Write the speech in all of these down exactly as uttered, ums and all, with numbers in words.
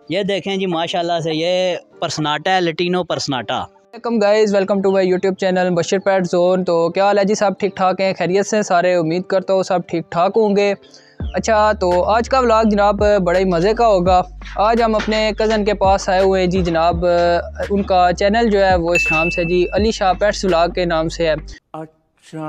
ये देखें जी माशाल्लाह से ये पर्सनाटा है, लटीनो पर्सनाटा। Welcome guys, welcome to my YouTube channel Bashir pet zone. तो क्या हाल है जी, सब ठीक ठाक हैं, खैरियत से सारे? उम्मीद करता हूँ सब ठीक ठाक होंगे। अच्छा, तो आज का व्लॉग जनाब बड़े ही मज़े का होगा। आज हम अपने कज़न के पास आए हुए हैं जी जनाब। उनका चैनल जो है वो इस नाम से जी अली शाह पेट्स व्लॉग के नाम से है। अच्छा,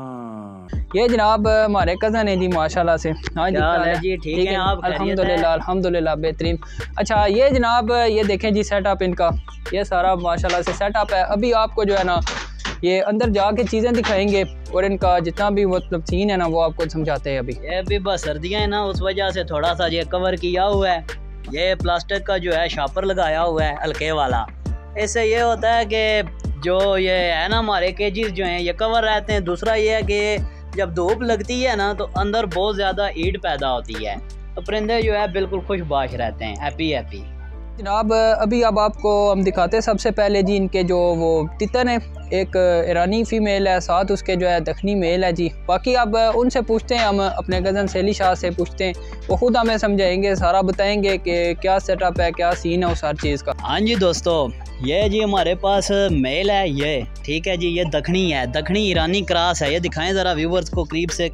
ये जनाब हमारे कज़न है जी माशाल्लाह से। हाँ जी, क्या है जी? ठीक है आप? अल्हम्दुलिल्लाह अल्हम्दुलिल्लाह बेहतरीन। अच्छा, ये जनाब ये देखें जी सेटअप इनका, ये सारा माशाल्लाह से सेटअप है। अभी आपको जो है ना ये अंदर जाके चीज़ें दिखाएंगे और इनका जितना भी मतलब सीन है ना वो आपको समझाते हैं। अभी ये भी बस सर्दियाँ हैं ना, उस वजह से थोड़ा सा ये कवर किया हुआ है। ये प्लास्टिक का जो है शापर लगाया हुआ है हल्के वाला। इससे ये होता है कि जो ये है ना हमारे केजीज जो हैं ये कवर रहते हैं। दूसरा ये है कि जब धूप लगती है ना तो अंदर बहुत ज़्यादा हीट पैदा होती है, तो परिंदे जो है बिल्कुल खुशबाश रहते हैं, हैप्पी हैप्पी। जनाब अभी अब आपको हम दिखाते हैं सबसे पहले जी इनके जो वो तितर हैं। एक ईरानी फ़ीमेल है, साथ उसके जो है दखनी मेल है जी। बाकी अब उनसे पूछते हैं, हम अपने कज़न अली शाह से पूछते हैं, वो खुद हमें समझाएंगे, सारा बताएंगे कि क्या सेटअप है, क्या सीन है उस हर चीज़ का। हाँ जी दोस्तों, ये जी हमारे पास मेल है ये, ठीक है जी। ये दखनी है, दखनी ईरानी क्रॉस है। ये दिखाएं ज़रा व्यूवर्स को करीब से।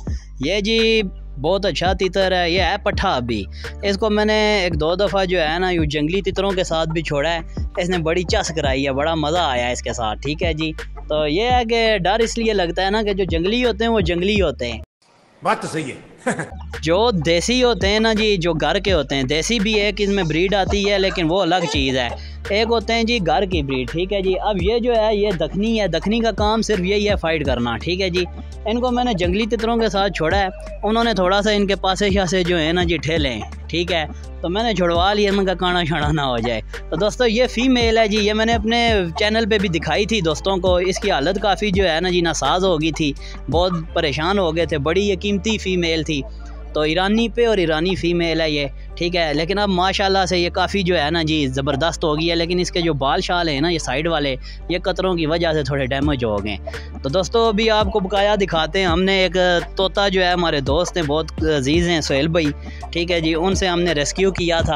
ये जी बहुत अच्छा तितर है, ये है पट्ठा। अभी इसको मैंने एक दो दफ़ा जो है ना यूँ जंगली तितरों के साथ भी छोड़ा है। इसने बड़ी चस कराई है, बड़ा मज़ा आया है इसके साथ, ठीक है जी। तो ये है कि डर इसलिए लगता है ना कि जो जंगली होते हैं वो जंगली होते हैं। बात तो सही है। जो देसी होते हैं ना जी, जो घर के होते हैं, देसी भी एक इसमें ब्रीड आती है लेकिन वो अलग चीज़ है। एक होते हैं जी घर की ब्रीड, ठीक है जी। अब ये जो है ये दखनी है, दखनी का काम सिर्फ यही है फाइट करना, ठीक है जी। इनको मैंने जंगली तितरों के साथ छोड़ा है, उन्होंने थोड़ा सा इनके पासे शासे जो है ना जी ठेले, ठीक है, तो मैंने छुड़वा लिया, इनका काना छाना ना हो जाए। तो दोस्तों ये फ़ीमेल है जी, ये मैंने अपने चैनल पे भी दिखाई थी दोस्तों को। इसकी हालत काफ़ी जो है ना जी नासाज हो गई थी, बहुत परेशान हो गए थे, बड़ी ये कीमती फ़ीमेल थी। तो ईरानी पे और ईरानी फ़ीमेल है ये, ठीक है। लेकिन अब माशाल्लाह से ये काफ़ी जो है ना जी ज़बरदस्त हो गई है। लेकिन इसके जो बाल शाल हैं ना ये साइड वाले, ये कतरों की वजह से थोड़े डैमेज हो गए। तो दोस्तों अभी आपको बकाया दिखाते हैं। हमने एक तोता जो है, हमारे दोस्त हैं, बहुत अजीज़ हैं, सोहेल भाई, ठीक है जी, उनसे हमने रेस्क्यू किया था।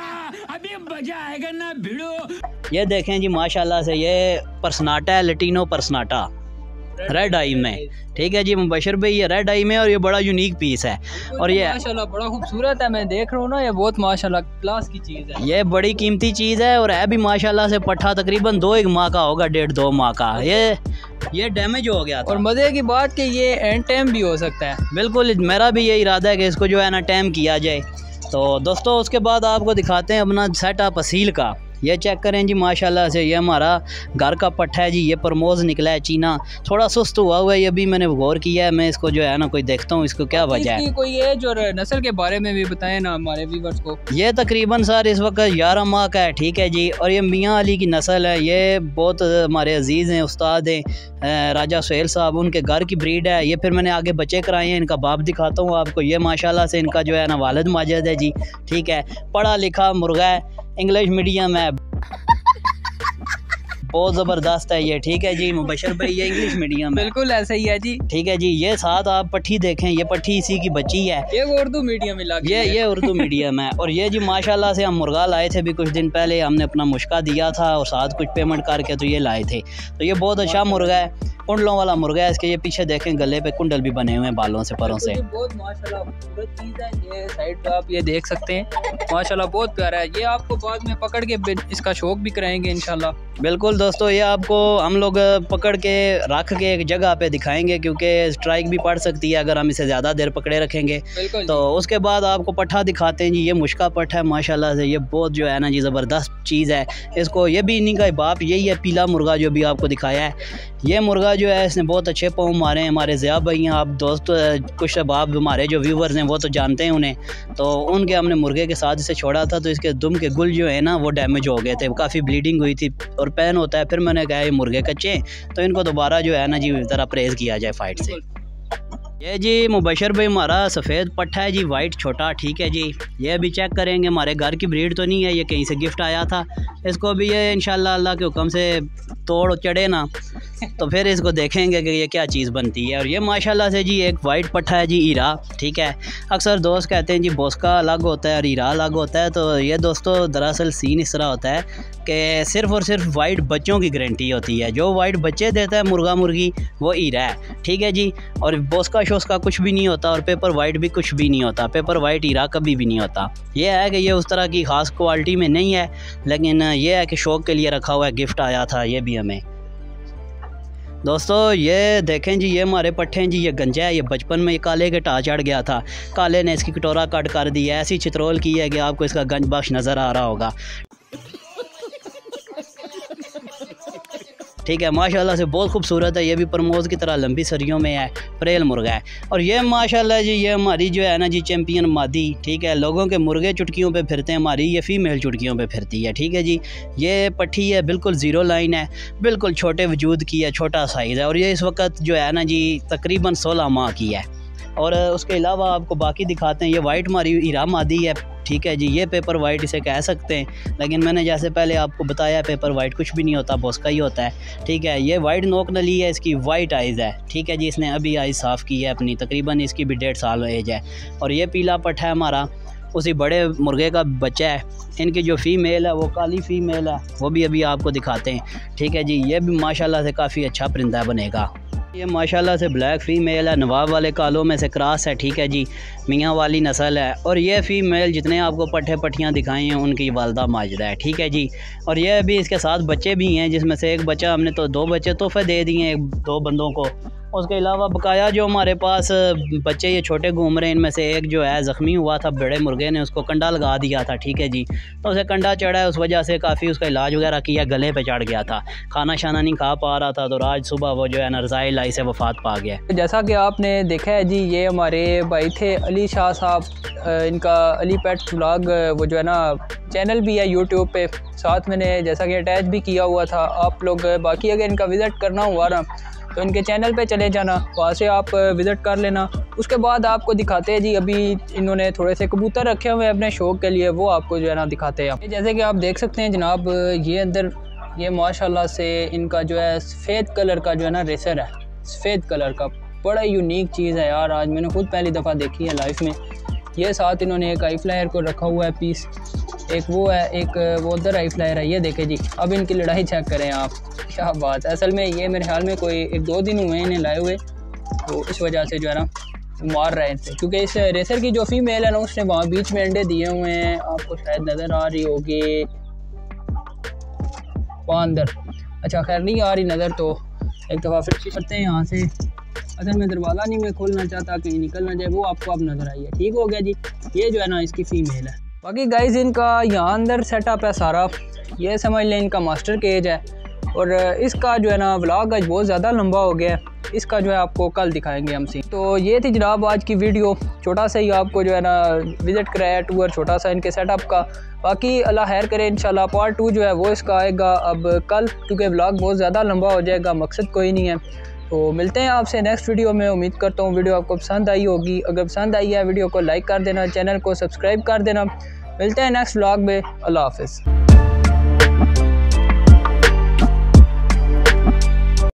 अभी मजा आएगा ना भिड़ो। ये देखें जी माशाल्लाह से ये पर्सनाटा है, लटीनो पर्सनाटा, रेड आई में, ठीक है जी मुबशर भाई। ये रेड आई में और ये बड़ा यूनिक पीस है और ये माशाल्लाह बड़ा खूबसूरत है। मैं देख रहा हूँ ना, ये बहुत माशाल्लाह क्लास की चीज़ है। ये बड़ी कीमती चीज़ है और है भी माशाल्लाह से पट्ठा तकरीबन दो एक माह का होगा, डेढ़ दो माह का। ये ये डैमेज हो गया था। और मज़े की बात कि ये एंड टाइम भी हो सकता है। बिल्कुल, मेरा भी ये इरादा है कि इसको जो है ना टाइम किया जाए। तो दोस्तों उसके बाद आपको दिखाते हैं अपना सेटअप असील का। ये चेक करें जी माशाल्लाह से, ये हमारा घर का पट्ठा है जी। ये प्रमोज निकला है चीना, थोड़ा सुस्त हुआ हुआ है, ये भी मैंने गौर किया है। मैं इसको जो है ना कोई देखता हूँ इसको क्या वजह है। कोई एज और नस्ल के बारे में भी बताएं ना हमारे व्यूअर्स को। ये तकरीबन सर इस वक्त ग्यारह माह का है, ठीक है जी। और ये मियाँ अली की नस्ल है। ये बहुत हमारे अजीज़ हैं, उस्ताद हैं राजा सोहेल साहब, उनके घर की ब्रीड है ये। फिर मैंने आगे बच्चे कराए हैं, इनका बाप दिखाता हूँ आपको। ये माशाल्लाह से इनका जो है ना वालिद माजिद है जी, ठीक है। पढ़ा लिखा मुर्गा है, इंग्लिश मीडियम है, बहुत ज़बरदस्त है ये, ठीक है जी मुबशर भाई। ये इंग्लिश मीडियम है, बिल्कुल ऐसा ही है जी, ठीक है जी। ये साथ आप पट्ठी देखें, ये पट्ठी इसी की बच्ची है। ये उर्दू मीडियम ये ये उर्दू मीडियम है। और ये जी माशाल्लाह से हम मुर्गा लाए थे भी कुछ दिन पहले, हमने अपना मुश्का दिया था और साथ कुछ पेमेंट करके तो ये लाए थे। तो ये बहुत अच्छा मुर्गा है, कुंडलों वाला मुर्गा है। इसके ये पीछे देखें गले पे कुंडल भी बने हुए हैं बालों से, परों से। बहुत माशाल्लाह खूबसूरत चीज़ है। ये साइड पे आप ये देख सकते हैं, माशाल्लाह बहुत प्यारा है। ये आपको बाद में पकड़ के इसका शौक भी कराएंगे इंशाल्लाह। बिल्कुल दोस्तों, ये आपको हम लोग पकड़ के रख के एक जगह पे दिखाएंगे, क्योंकि स्ट्राइक भी पड़ सकती है अगर हम इसे ज़्यादा देर पकड़े रखेंगे। तो उसके बाद आपको पट्ठा दिखाते हैं जी। ये मुश्का पट्ठा है माशाल्लाह से, ये बहुत जो है ना जी ज़बरदस्त चीज़ है। इसको ये भी इन्हीं का बाप यही है, पीला मुर्गा जो भी आपको दिखाया है। ये मुर्गा जो है इसने बहुत अच्छे पाँव मारे हैं। हमारे ज़िया भाई हैं, आप दोस्त कुछ बाप हमारे जो व्यूवर्स हैं वो तो जानते हैं उन्हें। तो उनके हमने मुर्गे के साथ इसे छोड़ा था, तो इसके दुम के गुल जो है ना वो डैमेज हो गए थे, काफ़ी ब्लीडिंग हुई थी और पेन होता है। फिर मैंने कहा ये मुर्गे कच्चे, तो इनको दोबारा जो है ना जी ज़रा परहेज़ किया जाए फाइट से। ये जी मुबशर भाई हमारा सफ़ेद पट्ठा है जी, वाइट छोटा, ठीक है जी। ये अभी चेक करेंगे, हमारे घर की ब्रीड तो नहीं है, ये कहीं से गिफ्ट आया था। इसको भी ये इंशाल्लाह अल्लाह के हुक्म से तोड़ चढ़े ना तो फिर इसको देखेंगे कि ये क्या चीज़ बनती है। और ये माशाल्लाह से जी एक वाइट पट्ठा है जी हीरा, ठीक है। अक्सर दोस्त कहते हैं जी बोस्का अलग होता है और हीरा अलग होता है, तो ये दोस्तों दरअसल सीन इस तरह होता है कि सिर्फ़ और सिर्फ वाइट बच्चों की गारंटी होती है। जो वाइट बच्चे देता है मुर्गा मुर्गी वो हीरा है, ठीक है जी। और बोस्का शोस्का कुछ भी नहीं होता और पेपर वाइट भी कुछ भी नहीं होता, पेपर वाइट हीरा कभी भी नहीं होता। ये है कि ये उस तरह की ख़ास क्वालिटी में नहीं है, लेकिन ये है कि शौक़ के लिए रखा हुआ है, गिफ्ट आया था ये भी हमें। दोस्तों ये देखें जी, ये हमारे पट्ठे हैं जी, ये गंजा है, ये बचपन में ये काले के टा चढ़ गया था, काले ने इसकी कटोरा कट कर दी है, ऐसी चित्रोल की है कि आपको इसका गंज बख्श नज़र आ रहा होगा, ठीक है। माशाल्लाह से बहुत खूबसूरत है, ये भी प्रमोद की तरह लंबी सरियों में है, परेल मुर्गा है। और ये माशाल्लाह जी ये हमारी जो है ना जी चैम्पियन मादी, ठीक है। लोगों के मुर्गे चुटकियों पे फिरते हैं, हमारी ये फ़ीमेल चुटकियों पे फिरती है, ठीक है जी। ये पट्ठी है, बिल्कुल ज़ीरो लाइन है, बिल्कुल छोटे वजूद की है, छोटा साइज़ है। और ये इस वक्त जो है ना जी तकरीबन सोलह माह की है। और उसके अलावा आपको बाकी दिखाते हैं, ये वाइट हमारी हीरा मादी है, ठीक है जी। ये पेपर वाइट इसे कह सकते हैं, लेकिन मैंने जैसे पहले आपको बताया पेपर वाइट कुछ भी नहीं होता, बोस्का ही होता है, ठीक है। ये वाइट नोक नली है, इसकी वाइट आइज़ है, ठीक है जी। इसने अभी आइज़ साफ़ की है अपनी, तकरीबन इसकी भी डेढ़ साल एज है। और ये पीला पट्ठा है हमारा, उसी बड़े मुर्गे का बच्चा है। इनकी जो फ़ीमेल है वो काली फ़ीमेल है, वो भी अभी आपको दिखाते हैं, ठीक है जी। ये भी माशाल्लाह से काफ़ी अच्छा परिंदा बनेगा। ये माशाल्लाह से ब्लैक फ़ीमेल है, नवाब वाले कालों में से क्रॉस है, ठीक है जी, मियाँ वाली नस्ल है। और ये फ़ीमेल जितने आपको पट्ठे पट्टियाँ दिखाई हैं उनकी वालदा माजदा है, ठीक है जी। और ये अभी इसके साथ बच्चे भी हैं, जिसमें से एक बच्चा हमने तो दो बच्चे तोहफे दे दिए हैं दो बंदों को। उसके अलावा बकाया जो हमारे पास बच्चे ये छोटे घूम रहे हैं, इनमें से एक जो है ज़ख्मी हुआ था, बड़े मुर्गे ने उसको कंडा लगा दिया था, ठीक है जी। तो उसे कंडा चढ़ा है, उस वजह से काफ़ी उसका इलाज वगैरह किया, गले पे चढ़ गया था, खाना शाना नहीं खा पा रहा था, तो आज सुबह वो जो है ना रज़ाई लाई से वफ़ात पा गया। जैसा कि आपने देखा है जी, ये हमारे भाई थे अली शाह साहब, इनका अली पेट्स व्लॉग वो जो है ना चैनल भी है यूट्यूब पे, साथ मैंने जैसा कि अटैच भी किया हुआ था। आप लोग बाकी अगर इनका विज़िट करना हुआ ना तो इनके चैनल पे चले जाना, वहाँ से आप विज़िट कर लेना। उसके बाद आपको दिखाते हैं जी, अभी इन्होंने थोड़े से कबूतर रखे हुए हैं अपने शौक़ के लिए, वो आपको जो है ना दिखाते हैं। जैसे कि आप देख सकते हैं जनाब, ये अंदर ये माशाल्लाह से इनका जो है सफ़ेद कलर का जो है ना रेसर है, सफ़ेद कलर का, बड़ा यूनिक चीज़ है यार, आज मैंने खुद पहली दफ़ा देखी है लाइफ में। ये साथ इन्होंने एक आई फ्लायर को रखा हुआ है पीस, एक वो है, एक वो उधर आई फ्लायर है, ये देखें जी। अब इनकी लड़ाई चेक करें आप, क्या बात है। असल में ये मेरे ख्याल में कोई एक दो दिन हुए इन्हें लाए हुए, तो इस वजह से जो है ना मार रहे थे, क्योंकि इस रेसर की जो फीमेल है ना उसने वहाँ बीच में अंडे दिए हुए हैं, आपको शायद नज़र आ रही होगी वहाँ अंदर। अच्छा खैर नहीं आ रही नज़र, तो एक दफ़ा फिर करते हैं यहाँ से। असल में दरवाज़ा नहीं मैं खोलना चाहता कहीं निकल ना जाए, वो आपको अब नज़र आई है, ठीक हो गया जी। ये जो है ना इसकी फ़ीमेल है। बाकी गाइस इनका यहाँ अंदर सेटअप है सारा, ये समझ लें इनका मास्टर केज है। और इसका जो है ना व्लॉग आज बहुत ज़्यादा लंबा हो गया है, इसका जो है आपको कल दिखाएंगे हम सी। तो ये थी जनाब आज की वीडियो, छोटा सा ही आपको जो है ना विज़िट कराया टूर छोटा सा इनके सेटअप का। बाकी अल्लाह खैर करे, इंशाल्लाह पार्ट टू जो है वो इसका आएगा अब कल, क्योंकि व्लॉग बहुत ज़्यादा लंबा हो जाएगा, मकसद कोई नहीं है। तो मिलते हैं आपसे नेक्स्ट वीडियो में। उम्मीद करता हूँ वीडियो आपको पसंद आई होगी, अगर पसंद आई है वीडियो को लाइक कर देना, चैनल को सब्सक्राइब कर देना। मिलते हैं नेक्स्ट व्लॉग में, अल्लाह हाफ़िज़।